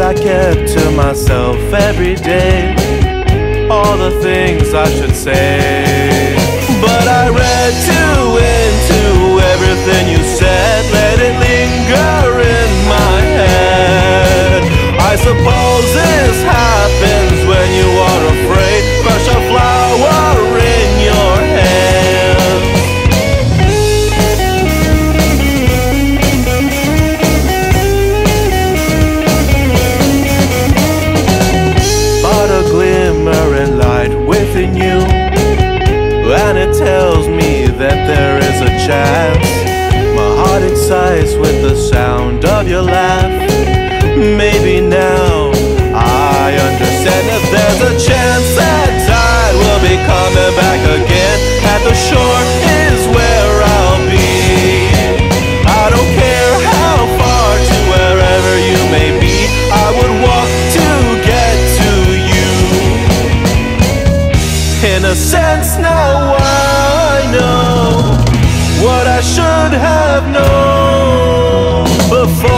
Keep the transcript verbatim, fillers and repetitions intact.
I kept to myself every day, all the things I should say. But I read too into everything you said, let it linger in my head. I suppose this happens when you are afraid, crush a flower in your hand. But a glimmering light within you, and it tells me that there is a chance. My heart excites with the sound of your laugh. Maybe now I understand that there's a chance that tide will be coming back again. At the shore is where I'll be. I don't care how far, to wherever you may be, I would walk to get to you. In a sense now I know what I should have known before.